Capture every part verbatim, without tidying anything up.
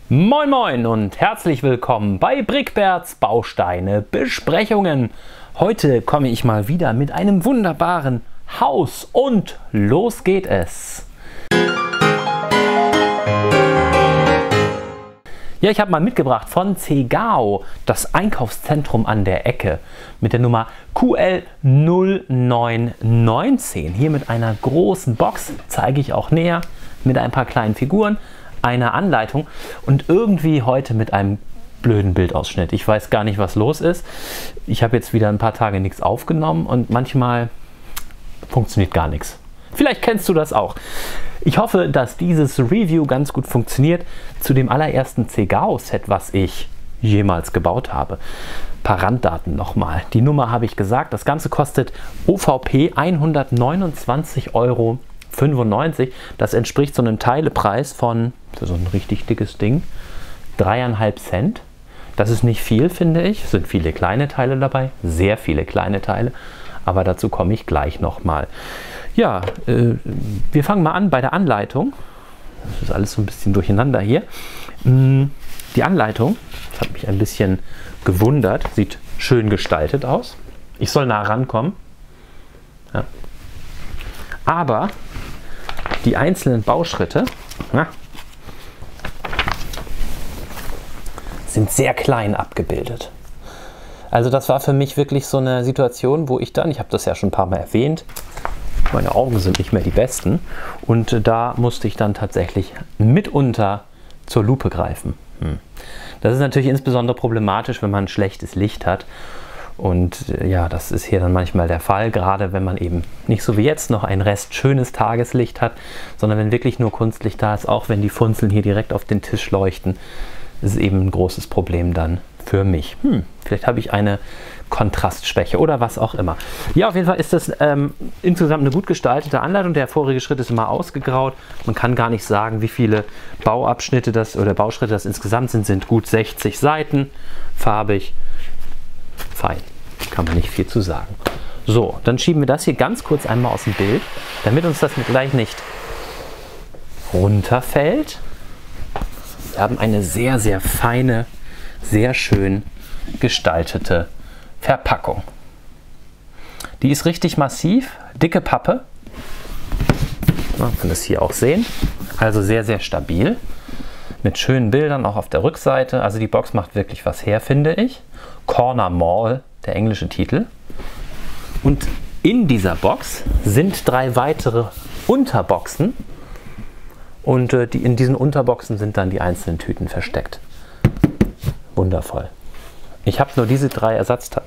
Moin Moin und herzlich willkommen bei Bricberts Bausteine Besprechungen. Heute komme ich mal wieder mit einem wunderbaren Haus und los geht es. Ja, ich habe mal mitgebracht von Zegao, das Einkaufszentrum an der Ecke mit der Nummer Q L null neun neunzehn. Hier mit einer großen Box, zeige ich auch näher, mit ein paar kleinen Figuren, einer Anleitung und irgendwie heute mit einem blöden Bildausschnitt. Ich weiß gar nicht, was los ist. Ich habe jetzt wieder ein paar Tage nichts aufgenommen und manchmal funktioniert gar nichts. Vielleicht kennst du das auch. Ich hoffe, dass dieses Review ganz gut funktioniert zu dem allerersten Zegao-Set, was ich jemals gebaut habe. Ein paar Randdaten nochmal. Die Nummer habe ich gesagt. Das Ganze kostet O V P hundertneunundzwanzig Euro fünfundneunzig. Das entspricht so einem Teilepreis von, für so ein richtig dickes Ding, dreieinhalb Cent. Das ist nicht viel, finde ich. Es sind viele kleine Teile dabei, sehr viele kleine Teile. Aber dazu komme ich gleich nochmal. Ja, äh, wir fangen mal an bei der Anleitung. Das ist alles so ein bisschen durcheinander hier. Die Anleitung, das hat mich ein bisschen gewundert, sieht schön gestaltet aus. Ich soll nah rankommen. Ja. Aber die einzelnen Bauschritte na, sind sehr klein abgebildet. Also das war für mich wirklich so eine Situation, wo ich dann, ich habe das ja schon ein paar Mal erwähnt, meine Augen sind nicht mehr die besten und da musste ich dann tatsächlich mitunter zur Lupe greifen. Hm. Das ist natürlich insbesondere problematisch, wenn man schlechtes Licht hat. Und ja, das ist hier dann manchmal der Fall, gerade wenn man eben nicht so wie jetzt noch ein Rest schönes Tageslicht hat, sondern wenn wirklich nur Kunstlicht da ist, auch wenn die Funzeln hier direkt auf den Tisch leuchten, ist es eben ein großes Problem dann für mich. Hm, vielleicht habe ich eine Kontrastschwäche oder was auch immer. Ja, auf jeden Fall ist das ähm, insgesamt eine gut gestaltete Anleitung. Der vorige Schritt ist immer ausgegraut. Man kann gar nicht sagen, wie viele Bauabschnitte das oder Bauschritte das insgesamt sind. Sind gut sechzig Seiten, farbig. Fein, kann man nicht viel zu sagen. So, dann schieben wir das hier ganz kurz einmal aus dem Bild, damit uns das gleich nicht runterfällt. Wir haben eine sehr, sehr feine, sehr schön gestaltete Verpackung. Die ist richtig massiv, dicke Pappe. Man kann das hier auch sehen. Also sehr, sehr stabil. Mit schönen Bildern auch auf der Rückseite. Also die Box macht wirklich was her, finde ich. Corner Mall, der englische Titel. Und in dieser Box sind drei weitere Unterboxen. Und äh, die, in diesen Unterboxen sind dann die einzelnen Tüten versteckt. Wundervoll. Ich habe nur diese drei Ersatzteile.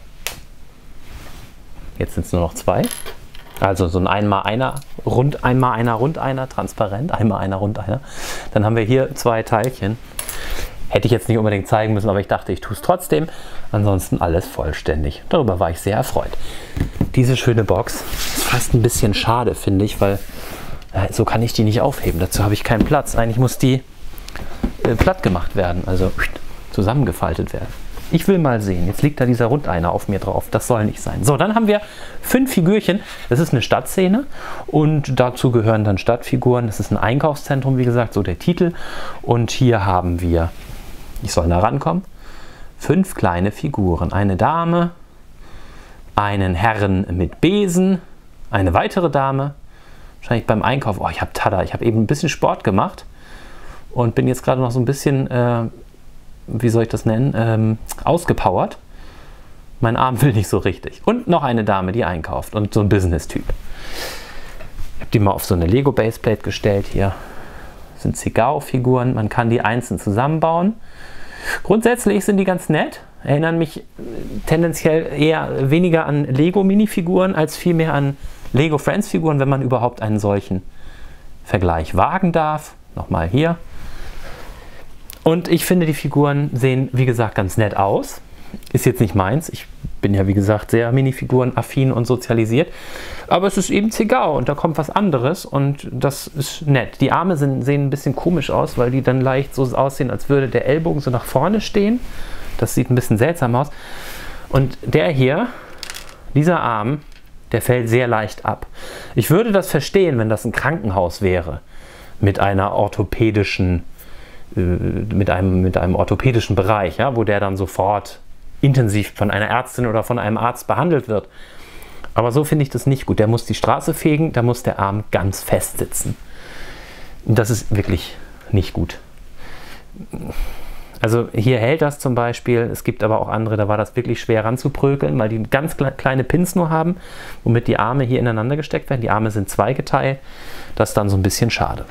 Jetzt sind es nur noch zwei. Also so ein einmal einer, rund einmal einer, rund einer, transparent, einmal einer, rund einer. Dann haben wir hier zwei Teilchen. Hätte ich jetzt nicht unbedingt zeigen müssen, aber ich dachte, ich tue es trotzdem. Ansonsten alles vollständig. Darüber war ich sehr erfreut. Diese schöne Box ist fast ein bisschen schade, finde ich, weil äh, so kann ich die nicht aufheben. Dazu habe ich keinen Platz. Eigentlich muss die äh, platt gemacht werden, also zusammengefaltet werden. Ich will mal sehen. Jetzt liegt da dieser Rundeiner auf mir drauf. Das soll nicht sein. So, dann haben wir fünf Figürchen. Das ist eine Stadtszene und dazu gehören dann Stadtfiguren. Das ist ein Einkaufszentrum, wie gesagt, so der Titel. Und hier haben wir, ich soll da rankommen, fünf kleine Figuren. Eine Dame, einen Herrn mit Besen, eine weitere Dame. Wahrscheinlich beim Einkauf. Oh, ich habe Tada. Ich habe eben ein bisschen Sport gemacht und bin jetzt gerade noch so ein bisschen... Äh, wie soll ich das nennen, ähm, ausgepowert. Mein Arm will nicht so richtig. Und noch eine Dame, die einkauft und so ein Business-Typ. Ich habe die mal auf so eine Lego-Baseplate gestellt. Hier sind Zegao-Figuren. Man kann die einzeln zusammenbauen. Grundsätzlich sind die ganz nett. Erinnern mich tendenziell eher weniger an Lego-Minifiguren als vielmehr an Lego-Friends-Figuren, wenn man überhaupt einen solchen Vergleich wagen darf. Nochmal hier. Und ich finde, die Figuren sehen, wie gesagt, ganz nett aus. Ist jetzt nicht meins. Ich bin ja, wie gesagt, sehr Minifiguren-affin und sozialisiert. Aber es ist eben Zegao und da kommt was anderes und das ist nett. Die Arme sind, sehen ein bisschen komisch aus, weil die dann leicht so aussehen, als würde der Ellbogen so nach vorne stehen. Das sieht ein bisschen seltsam aus. Und der hier, dieser Arm, der fällt sehr leicht ab. Ich würde das verstehen, wenn das ein Krankenhaus wäre mit einer orthopädischen äh, mit, einem, mit einem orthopädischen Bereich, ja, wo der dann sofort intensiv von einer Ärztin oder von einem Arzt behandelt wird. Aber so finde ich das nicht gut. Der muss die Straße fegen, da muss der Arm ganz fest sitzen. Das ist wirklich nicht gut. Also hier hält das zum Beispiel, es gibt aber auch andere, da war das wirklich schwer ranzuprökeln, weil die ganz kleine Pins nur haben, womit die Arme hier ineinander gesteckt werden. Die Arme sind zweigeteilt, das ist dann so ein bisschen schade.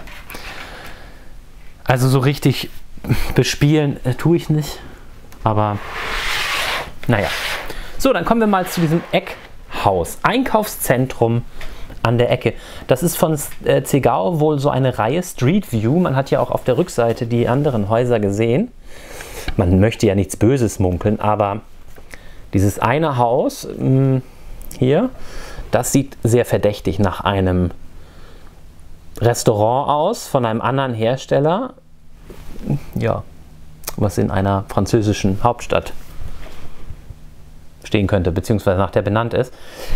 Also so richtig bespielen äh, tue ich nicht, aber naja. So, dann kommen wir mal zu diesem Eckhaus, Einkaufszentrum an der Ecke. Das ist von äh, Zegao wohl so eine Reihe Street View. Man hat ja auch auf der Rückseite die anderen Häuser gesehen. Man möchte ja nichts Böses munkeln, aber dieses eine Haus mh, hier, das sieht sehr verdächtig nach einem Restaurant aus von einem anderen Hersteller, ja, was in einer französischen Hauptstadt stehen könnte, beziehungsweise nach der benannt ist.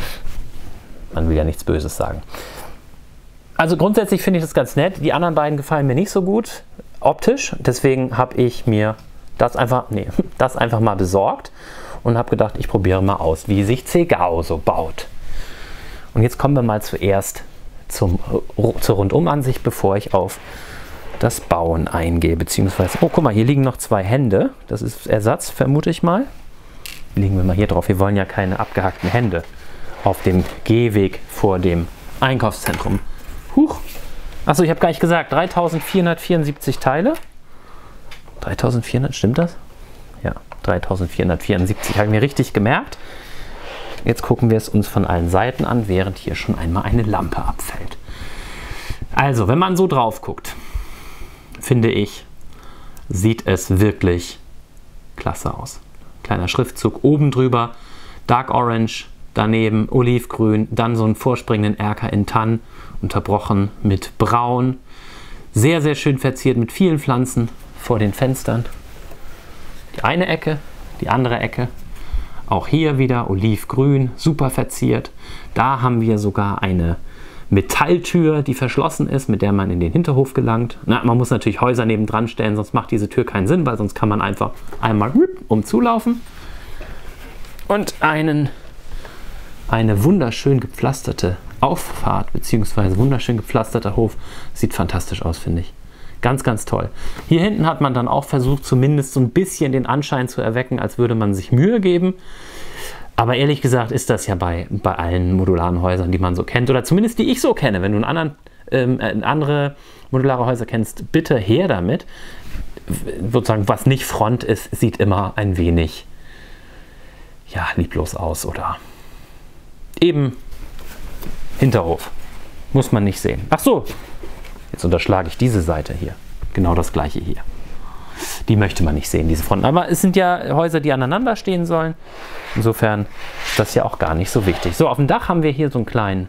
Man will ja nichts Böses sagen. Also grundsätzlich finde ich das ganz nett. Die anderen beiden gefallen mir nicht so gut optisch. Deswegen habe ich mir das einfach, nee, das einfach mal besorgt und habe gedacht, ich probiere mal aus, wie sich Zegao so baut. Und jetzt kommen wir mal zuerst zum, zur Rundumansicht, bevor ich auf das Bauen eingehe. Beziehungsweise, oh guck mal, hier liegen noch zwei Hände. Das ist Ersatz, vermute ich mal. Legen wir mal hier drauf. Wir wollen ja keine abgehackten Hände auf dem Gehweg vor dem Einkaufszentrum. Huch. Achso, ich habe gar nicht gesagt, dreitausendvierhundertvierundsiebzig Teile. dreitausendvierhundert, stimmt das? Ja, dreitausendvierhundertvierundsiebzig, habe ich mir richtig gemerkt. Jetzt gucken wir es uns von allen Seiten an, während hier schon einmal eine Lampe abfällt. Also, wenn man so drauf guckt, finde ich, sieht es wirklich klasse aus. Kleiner Schriftzug oben drüber, Dark Orange, daneben Olivgrün, dann so einen vorspringenden Erker in Tann, unterbrochen mit Braun. Sehr, sehr schön verziert mit vielen Pflanzen vor den Fenstern. Die eine Ecke, die andere Ecke. Auch hier wieder Olivgrün, super verziert. Da haben wir sogar eine Metalltür, die verschlossen ist, mit der man in den Hinterhof gelangt. Na, man muss natürlich Häuser nebendran stellen, sonst macht diese Tür keinen Sinn, weil sonst kann man einfach einmal umzulaufen. Und einen, eine wunderschön gepflasterte Auffahrt, beziehungsweise wunderschön gepflasterter Hof. Sieht fantastisch aus, finde ich. Ganz, ganz toll. Hier hinten hat man dann auch versucht, zumindest so ein bisschen den Anschein zu erwecken, als würde man sich Mühe geben. Aber ehrlich gesagt ist das ja bei, bei allen modularen Häusern, die man so kennt, oder zumindest die ich so kenne. Wenn du einen anderen, ähm, andere modulare Häuser kennst, bitte her damit. Sozusagen, was nicht Front ist, sieht immer ein wenig, ja, lieblos aus oder eben Hinterhof. Muss man nicht sehen. Ach so, jetzt unterschlage ich diese Seite hier. Genau das gleiche hier. Die möchte man nicht sehen, diese Fronten. Aber es sind ja Häuser, die aneinander stehen sollen. Insofern ist das ja auch gar nicht so wichtig. So, auf dem Dach haben wir hier so einen kleinen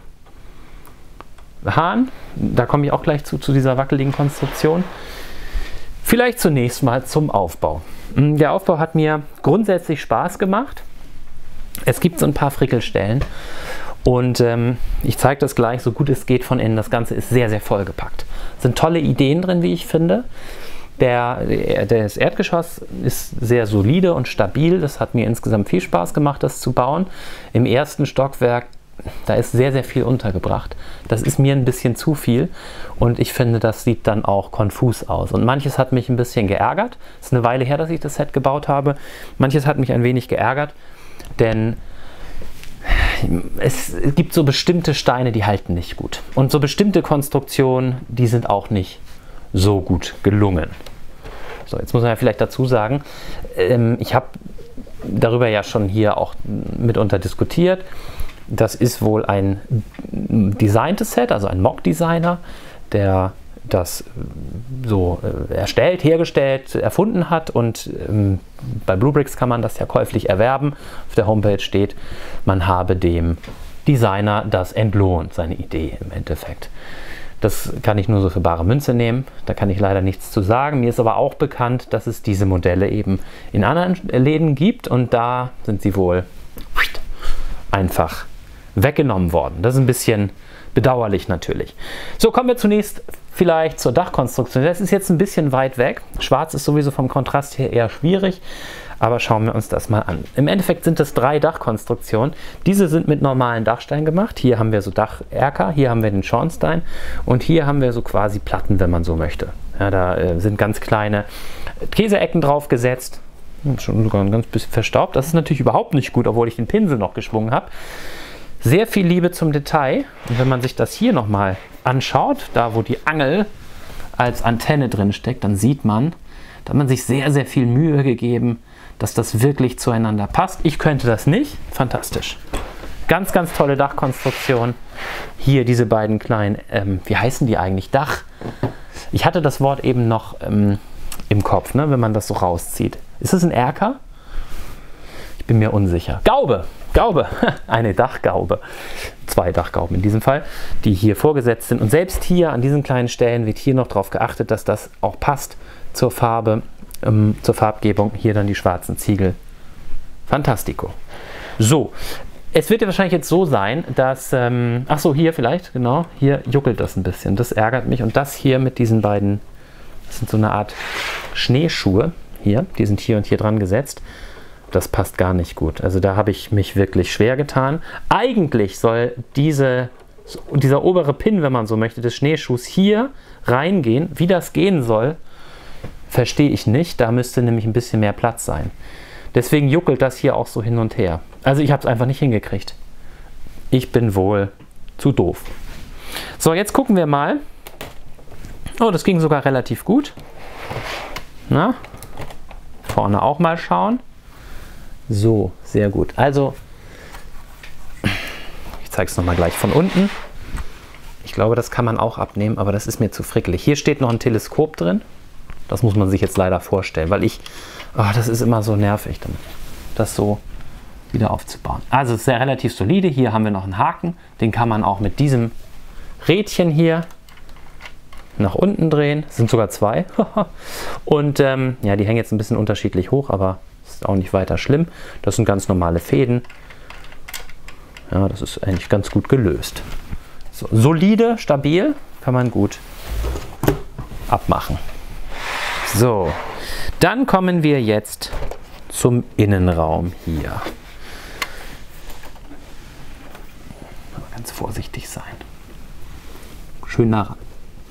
Hahn. Da komme ich auch gleich zu, zu dieser wackeligen Konstruktion. Vielleicht zunächst mal zum Aufbau. Der Aufbau hat mir grundsätzlich Spaß gemacht. Es gibt so ein paar Frickelstellen. Und ähm, ich zeige das gleich, so gut es geht von innen. Das Ganze ist sehr, sehr vollgepackt. Es sind tolle Ideen drin, wie ich finde. Der, der, das Erdgeschoss ist sehr solide und stabil. Das hat mir insgesamt viel Spaß gemacht, das zu bauen. Im ersten Stockwerk, da ist sehr, sehr viel untergebracht. Das ist mir ein bisschen zu viel und ich finde, das sieht dann auch konfus aus. Und manches hat mich ein bisschen geärgert. Es ist eine Weile her, dass ich das Set gebaut habe. Manches hat mich ein wenig geärgert, denn es gibt so bestimmte Steine, die halten nicht gut. Und so bestimmte Konstruktionen, die sind auch nicht so gut gelungen. So, jetzt muss man ja vielleicht dazu sagen, ähm, ich habe darüber ja schon hier auch mitunter diskutiert. Das ist wohl ein designtes Set, also ein Mock-Designer, der das so äh, erstellt, hergestellt, erfunden hat und ähm, bei Bluebricks kann man das ja käuflich erwerben. Auf der Homepage steht, man habe dem Designer das entlohnt, seine Idee im Endeffekt. Das kann ich nur so für bare Münze nehmen, da kann ich leider nichts zu sagen. Mir ist aber auch bekannt, dass es diese Modelle eben in anderen Läden gibt und da sind sie wohl einfach weggenommen worden. Das ist ein bisschen Bedauerlich natürlich. So, kommen wir zunächst vielleicht zur Dachkonstruktion. Das ist jetzt ein bisschen weit weg. Schwarz ist sowieso vom Kontrast her eher schwierig, aber schauen wir uns das mal an. Im Endeffekt sind es drei Dachkonstruktionen. Diese sind mit normalen Dachsteinen gemacht. Hier haben wir so Dacherker, hier haben wir den Schornstein und hier haben wir so quasi Platten, wenn man so möchte. Ja, da äh, sind ganz kleine Käseecken drauf gesetzt. Schon sogar ein ganz bisschen verstaubt. Das ist natürlich überhaupt nicht gut, obwohl ich den Pinsel noch geschwungen habe. Sehr viel Liebe zum Detail. Und wenn man sich das hier nochmal anschaut, da wo die Angel als Antenne drin steckt, dann sieht man, da hat man sich sehr, sehr viel Mühe gegeben, dass das wirklich zueinander passt. Ich könnte das nicht. Fantastisch. Ganz, ganz tolle Dachkonstruktion. Hier diese beiden kleinen, ähm, wie heißen die eigentlich? Dach. Ich hatte das Wort eben noch ähm, im Kopf, ne, wenn man das so rauszieht. Ist es ein Erker? Ich bin mir unsicher. Gaube! Gaube! Eine Dachgaube. Zwei Dachgauben in diesem Fall, die hier vorgesetzt sind. Und selbst hier an diesen kleinen Stellen wird hier noch darauf geachtet, dass das auch passt zur Farbe, ähm, zur Farbgebung. Hier dann die schwarzen Ziegel. Fantastico. So, es wird ja wahrscheinlich jetzt so sein, dass, ähm, ach so, hier vielleicht, genau, hier juckelt das ein bisschen. Das ärgert mich. Und das hier mit diesen beiden, das sind so eine Art Schneeschuhe. Hier, die sind hier und hier dran gesetzt. Das passt gar nicht gut. Also da habe ich mich wirklich schwer getan. Eigentlich soll diese, dieser obere Pin, wenn man so möchte, des Schneeschuhs hier reingehen. Wie das gehen soll, verstehe ich nicht. Da müsste nämlich ein bisschen mehr Platz sein. Deswegen juckelt das hier auch so hin und her. Also ich habe es einfach nicht hingekriegt. Ich bin wohl zu doof. So, jetzt gucken wir mal. Oh, das ging sogar relativ gut. Na? Vorne auch mal schauen. So, sehr gut. Also, ich zeige es nochmal gleich von unten. Ich glaube, das kann man auch abnehmen, aber das ist mir zu frickelig. Hier steht noch ein Teleskop drin. Das muss man sich jetzt leider vorstellen, weil ich, oh, das ist immer so nervig, das so wieder aufzubauen. Also, es ist sehr relativ solide. Hier haben wir noch einen Haken. Den kann man auch mit diesem Rädchen hier nach unten drehen. Es sind sogar zwei. Und ähm, ja, die hängen jetzt ein bisschen unterschiedlich hoch, aber ist auch nicht weiter schlimm. Das sind ganz normale Fäden. Ja, das ist eigentlich ganz gut gelöst. So, solide, stabil, kann man gut abmachen. So, dann kommen wir jetzt zum Innenraum hier. Aber ganz vorsichtig sein. Schön nah ran.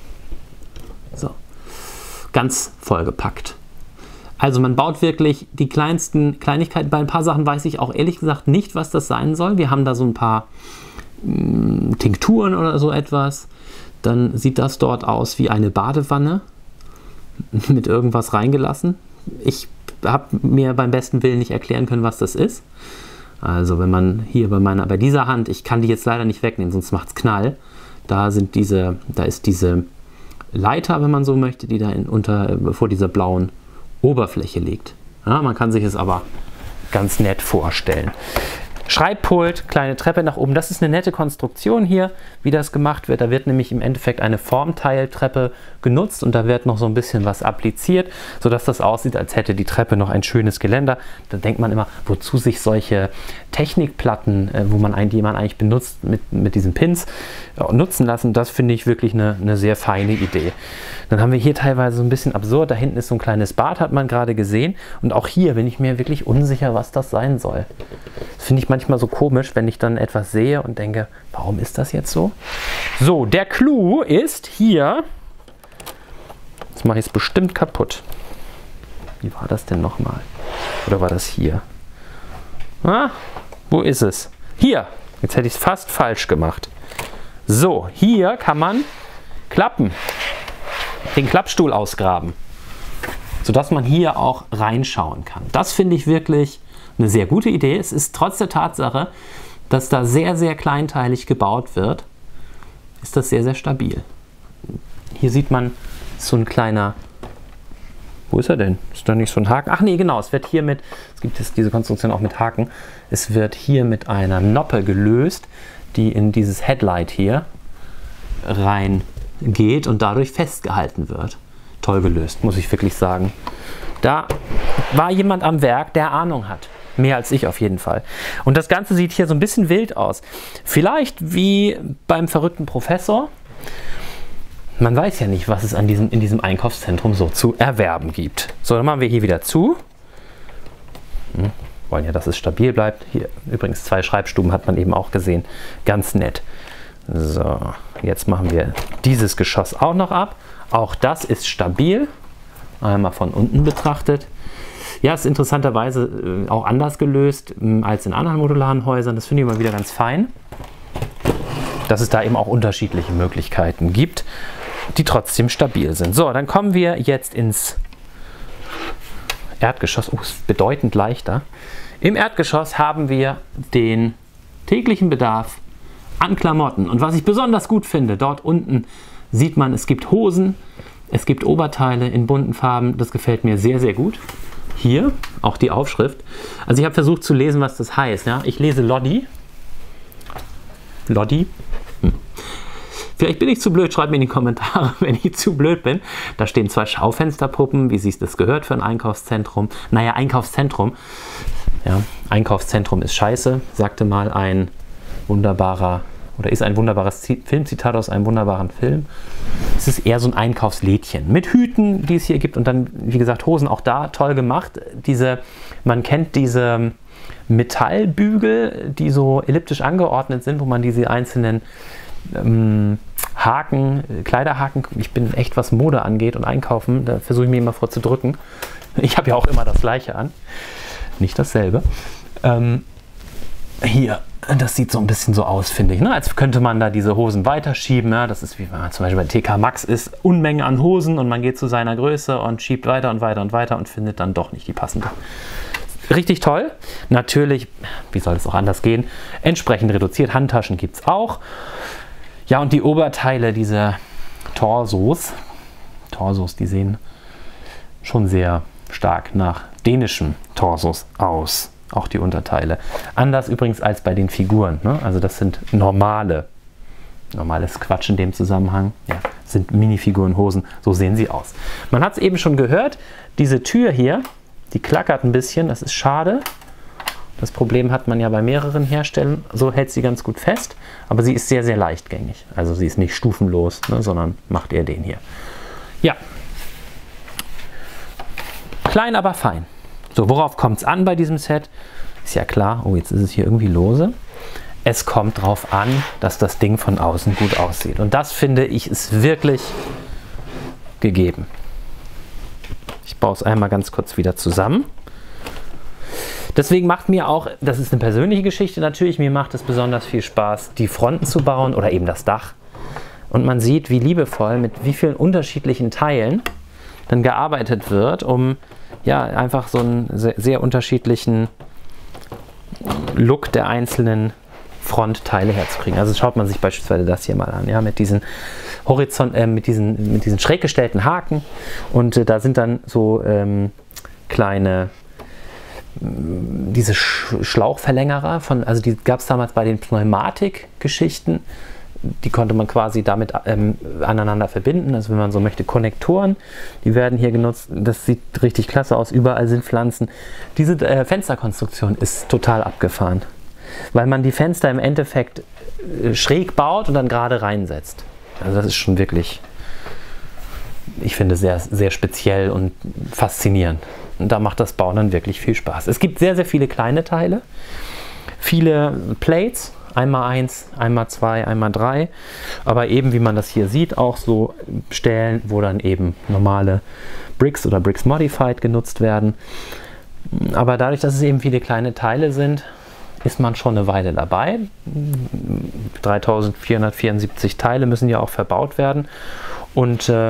So, ganz vollgepackt. Also man baut wirklich die kleinsten Kleinigkeiten. Bei ein paar Sachen weiß ich auch ehrlich gesagt nicht, was das sein soll. Wir haben da so ein paar mh, Tinkturen oder so etwas. Dann sieht das dort aus wie eine Badewanne mit irgendwas reingelassen. Ich habe mir beim besten Willen nicht erklären können, was das ist. Also wenn man hier bei meiner, bei dieser Hand, ich kann die jetzt leider nicht wegnehmen, sonst macht es Knall. Da sind diese, da ist diese Leiter, wenn man so möchte, die da in, unter, vor dieser blauen Oberfläche liegt. Ja, man kann sich es aber ganz nett vorstellen. Schreibpult, kleine Treppe nach oben. Das ist eine nette Konstruktion hier, wie das gemacht wird. Da wird nämlich im Endeffekt eine Formteiltreppe genutzt und da wird noch so ein bisschen was appliziert, sodass das aussieht, als hätte die Treppe noch ein schönes Geländer. Da denkt man immer, wozu sich solche Technikplatten, äh, wo man eigentlich, die man eigentlich benutzt mit, mit diesen Pins, äh, nutzen lassen. Das finde ich wirklich eine, eine sehr feine Idee. Dann haben wir hier teilweise so ein bisschen absurd. Da hinten ist so ein kleines Bad, hat man gerade gesehen. Und auch hier bin ich mir wirklich unsicher, was das sein soll. Das finde ich manchmal so komisch, wenn ich dann etwas sehe und denke, warum ist das jetzt so? So, der Clou ist hier. Jetzt mache ich es bestimmt kaputt. Wie war das denn nochmal? Oder war das hier? Ah, wo ist es? Hier. Jetzt hätte ich es fast falsch gemacht. So, hier kann man klappen. Den Klappstuhl ausgraben, sodass man hier auch reinschauen kann. Das finde ich wirklich eine sehr gute Idee. Es ist trotz der Tatsache, dass da sehr, sehr kleinteilig gebaut wird, ist das sehr, sehr stabil. Hier sieht man so ein kleiner, wo ist er denn? Ist da nicht so ein Haken? Ach nee, genau, es wird hier mit, es gibt jetzt diese Konstruktion auch mit Haken, es wird hier mit einer Noppe gelöst, die in dieses Headlight hier rein geht und dadurch festgehalten wird. Toll gelöst, muss ich wirklich sagen. Da war jemand am Werk, der Ahnung hat. Mehr als ich auf jeden Fall. Und das Ganze sieht hier so ein bisschen wild aus. Vielleicht wie beim verrückten Professor. Man weiß ja nicht, was es an diesem, in diesem Einkaufszentrum so zu erwerben gibt. So, dann machen wir hier wieder zu. Hm, wollen ja, dass es stabil bleibt. Hier übrigens zwei Schreibstuben hat man eben auch gesehen. Ganz nett. So, jetzt machen wir dieses Geschoss auch noch ab. Auch das ist stabil. Einmal von unten betrachtet. Ja, ist interessanterweise auch anders gelöst als in anderen modularen Häusern. Das finde ich immer wieder ganz fein, dass es da eben auch unterschiedliche Möglichkeiten gibt, die trotzdem stabil sind. So, dann kommen wir jetzt ins Erdgeschoss. Oh, ist bedeutend leichter. Im Erdgeschoss haben wir den täglichen Bedarf an Klamotten. Und was ich besonders gut finde, dort unten sieht man, es gibt Hosen, es gibt Oberteile in bunten Farben. Das gefällt mir sehr, sehr gut. Hier auch die Aufschrift. Also ich habe versucht zu lesen, was das heißt. Ja? Ich lese Lodi. Lodi. Hm. Vielleicht bin ich zu blöd, schreibt mir in die Kommentare, wenn ich zu blöd bin. Da stehen zwei Schaufensterpuppen, wie sich das gehört für ein Einkaufszentrum. Naja, Einkaufszentrum. Ja, Einkaufszentrum ist scheiße, sagte mal ein wunderbarer, oder ist ein wunderbares Filmzitat aus einem wunderbaren Film. Es ist eher so ein Einkaufslädchen mit Hüten, die es hier gibt und dann, wie gesagt, Hosen auch da toll gemacht. Diese, man kennt diese Metallbügel, die so elliptisch angeordnet sind, wo man diese einzelnen ähm, Haken, Kleiderhaken, ich bin echt, was Mode angeht und Einkaufen, da versuche ich mich immer vor zu drücken. Ich habe ja auch immer das Gleiche an, nicht dasselbe. Ähm, hier, das sieht so ein bisschen so aus, finde ich, ne? Als könnte man da diese Hosen weiterschieben. Ja? Das ist wie wenn man zum Beispiel bei T K Maxx ist, Unmengen an Hosen und man geht zu seiner Größe und schiebt weiter und weiter und weiter und findet dann doch nicht die passende. Richtig toll. Natürlich, wie soll es auch anders gehen, entsprechend reduziert. Handtaschen gibt es auch. Ja, und die Oberteile, diese Torsos, Torsos, die sehen schon sehr stark nach dänischen Torsos aus. Auch die Unterteile. Anders übrigens als bei den Figuren. Ne? Also das sind normale, normales Quatsch in dem Zusammenhang. Ja, sind Minifigurenhosen, so sehen sie aus. Man hat es eben schon gehört, diese Tür hier, die klackert ein bisschen, das ist schade. Das Problem hat man ja bei mehreren Herstellern. So hält sie ganz gut fest, aber sie ist sehr, sehr leichtgängig. Also sie ist nicht stufenlos, ne, sondern macht eher den hier. Ja. Klein, aber fein. So, worauf kommt es an bei diesem Set? Ist ja klar, oh, jetzt ist es hier irgendwie lose. Es kommt darauf an, dass das Ding von außen gut aussieht. Und das, finde ich, ist wirklich gegeben. Ich baue es einmal ganz kurz wieder zusammen. Deswegen macht mir auch, das ist eine persönliche Geschichte natürlich, mir macht es besonders viel Spaß, die Fronten zu bauen oder eben das Dach. Und man sieht, wie liebevoll, mit wie vielen unterschiedlichen Teilen dann gearbeitet wird, um ja, einfach so einen sehr, sehr unterschiedlichen Look der einzelnen Frontteile herzukriegen. Also schaut man sich beispielsweise das hier mal an, ja, mit diesen Horizont, äh, mit diesen, mit diesen schräg gestellten Haken und äh, da sind dann so ähm, kleine diese Sch Schlauchverlängerer von, also die gab es damals bei den Pneumatik-Geschichten. Die konnte man quasi damit ähm, aneinander verbinden, also wenn man so möchte, Konnektoren, die werden hier genutzt. Das sieht richtig klasse aus, überall sind Pflanzen. Diese äh, Fensterkonstruktion ist total abgefahren, weil man die Fenster im Endeffekt äh, schräg baut und dann gerade reinsetzt. Also das ist schon wirklich, ich finde, sehr, sehr speziell und faszinierend. Und da macht das Bauen dann wirklich viel Spaß. Es gibt sehr, sehr viele kleine Teile, viele Plates, einmal eins, einmal zwei, einmal drei, aber eben, wie man das hier sieht, auch so Stellen, wo dann eben normale Bricks oder Bricks Modified genutzt werden. Aber dadurch, dass es eben viele kleine Teile sind, ist man schon eine Weile dabei. dreitausendvierhundertvierundsiebzig Teile müssen ja auch verbaut werden und äh,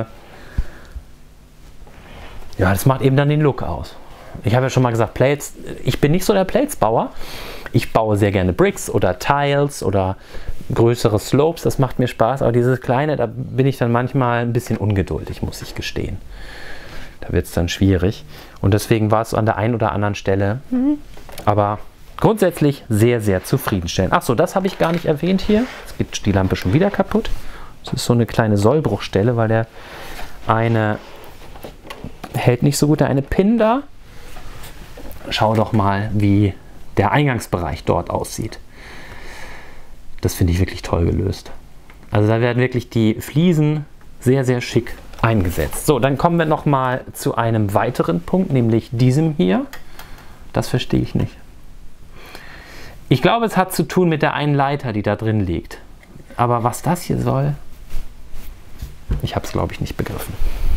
ja, das macht eben dann den Look aus. Ich habe ja schon mal gesagt, Plates, ich bin nicht so der Plates-Bauer. Ich baue sehr gerne Bricks oder Tiles oder größere Slopes, das macht mir Spaß, aber dieses kleine, da bin ich dann manchmal ein bisschen ungeduldig, muss ich gestehen. Da wird es dann schwierig und deswegen war es an der einen oder anderen Stelle, aber grundsätzlich sehr, sehr zufriedenstellend. Achso, das habe ich gar nicht erwähnt hier. Jetzt geht die Lampe schon wieder kaputt. Das ist so eine kleine Sollbruchstelle, weil der eine hält nicht so gut, der eine Pin da schau doch mal, wie der Eingangsbereich dort aussieht. Das finde ich wirklich toll gelöst. Also da werden wirklich die Fliesen sehr, sehr schick eingesetzt. So, dann kommen wir noch mal zu einem weiteren Punkt, nämlich diesem hier. Das verstehe ich nicht. Ich glaube, es hat zu tun mit der einen Leiter, die da drin liegt. Aber was das hier soll, ich habe es, glaube ich, nicht begriffen.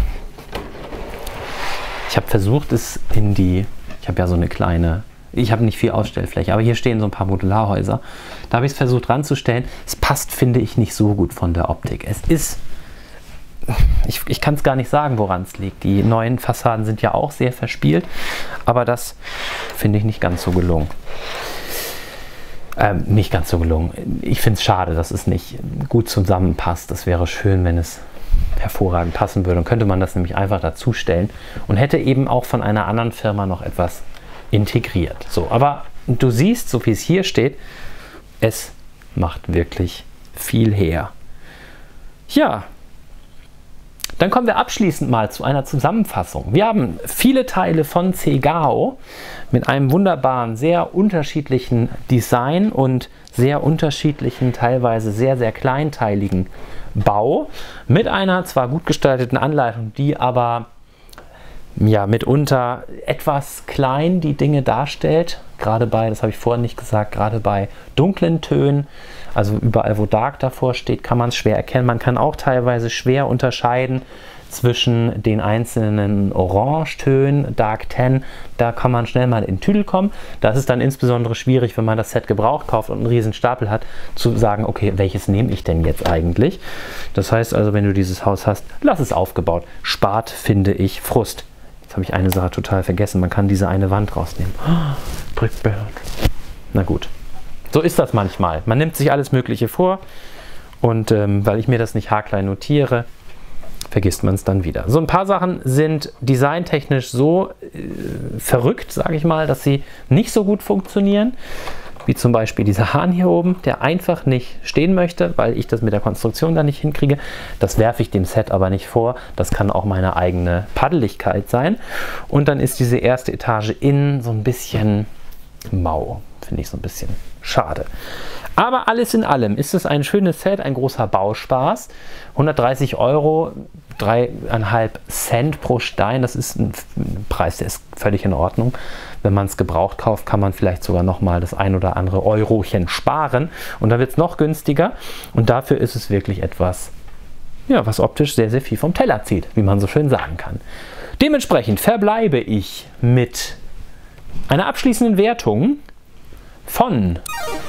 Ich habe versucht, es in die, ich habe ja so eine kleine, ich habe nicht viel Ausstellfläche, aber hier stehen so ein paar Modularhäuser. Da habe ich es versucht ranzustellen. Es passt, finde ich, nicht so gut von der Optik. Es ist, ich, ich kann es gar nicht sagen, woran es liegt. Die neuen Fassaden sind ja auch sehr verspielt, aber das finde ich nicht ganz so gelungen. Ähm, nicht ganz so gelungen. Ich finde es schade, dass es nicht gut zusammenpasst. Das wäre schön, wenn es hervorragend passen würde. Dann könnte man das nämlich einfach dazustellen und hätte eben auch von einer anderen Firma noch etwas integriert. So, aber du siehst, so wie es hier steht, es macht wirklich viel her. Ja, dann kommen wir abschließend mal zu einer Zusammenfassung. Wir haben viele Teile von Cegao mit einem wunderbaren, sehr unterschiedlichen Design und sehr unterschiedlichen, teilweise sehr, sehr kleinteiligen Bau mit einer zwar gut gestalteten Anleitung, die aber ja mitunter etwas klein die Dinge darstellt. Gerade bei, das habe ich vorhin nicht gesagt, gerade bei dunklen Tönen, also überall wo Dark davor steht, kann man es schwer erkennen. Man kann auch teilweise schwer unterscheiden zwischen den einzelnen Orangetönen, Dark zehn, da kann man schnell mal in Tüdel kommen. Das ist dann insbesondere schwierig, wenn man das Set gebraucht kauft und einen riesen Stapel hat, zu sagen, okay, welches nehme ich denn jetzt eigentlich? Das heißt also, wenn du dieses Haus hast, lass es aufgebaut. Spart, finde ich, Frust. Jetzt habe ich eine Sache total vergessen, man kann diese eine Wand rausnehmen. Oh, Brickbird. Na gut, so ist das manchmal. Man nimmt sich alles Mögliche vor und ähm, weil ich mir das nicht haarklein notiere, vergisst man es dann wieder. So ein paar Sachen sind designtechnisch so äh, verrückt, sage ich mal, dass sie nicht so gut funktionieren. Wie zum Beispiel dieser Hahn hier oben, der einfach nicht stehen möchte, weil ich das mit der Konstruktion dann nicht hinkriege. Das werfe ich dem Set aber nicht vor. Das kann auch meine eigene Paddeligkeit sein. Und dann ist diese erste Etage innen so ein bisschen mau. Finde ich so ein bisschen schade. Aber alles in allem ist es ein schönes Set, ein großer Bauspaß. hundertdreißig Euro, drei Komma fünf Cent pro Stein. Das ist ein Preis, der ist völlig in Ordnung. Wenn man es gebraucht kauft, kann man vielleicht sogar noch mal das ein oder andere Eurochen sparen. Und dann wird es noch günstiger. Und dafür ist es wirklich etwas, ja, was optisch sehr, sehr viel vom Teller zieht, wie man so schön sagen kann. Dementsprechend verbleibe ich mit einer abschließenden Wertung von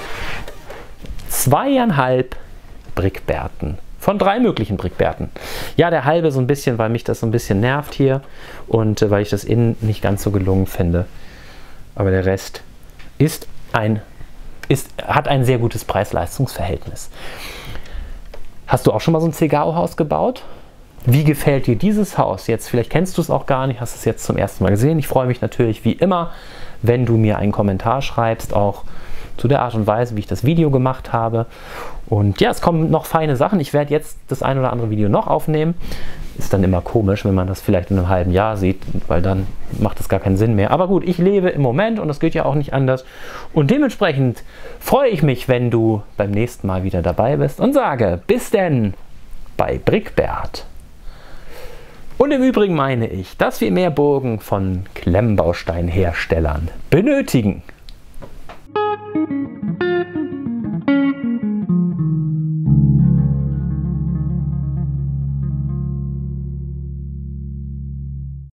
zweieinhalb Brickbärten. Von drei möglichen Brickbärten. Ja, der halbe so ein bisschen, weil mich das so ein bisschen nervt hier und äh, weil ich das innen nicht ganz so gelungen finde. Aber der Rest ist ein, ist, hat ein sehr gutes Preis-Leistungs-Verhältnis. Hast du auch schon mal so ein Cegao-Haus gebaut? Wie gefällt dir dieses Haus jetzt? Vielleicht kennst du es auch gar nicht, hast es jetzt zum ersten Mal gesehen. Ich freue mich natürlich wie immer, wenn du mir einen Kommentar schreibst, auch zu der Art und Weise, wie ich das Video gemacht habe. Und ja, es kommen noch feine Sachen. Ich werde jetzt das ein oder andere Video noch aufnehmen. Ist dann immer komisch, wenn man das vielleicht in einem halben Jahr sieht, weil dann macht das gar keinen Sinn mehr. Aber gut, ich lebe im Moment und das geht ja auch nicht anders. Und dementsprechend freue ich mich, wenn du beim nächsten Mal wieder dabei bist und sage, bis denn bei Brickbert. Und im Übrigen meine ich, dass wir mehr Burgen von Klemmbausteinherstellern benötigen.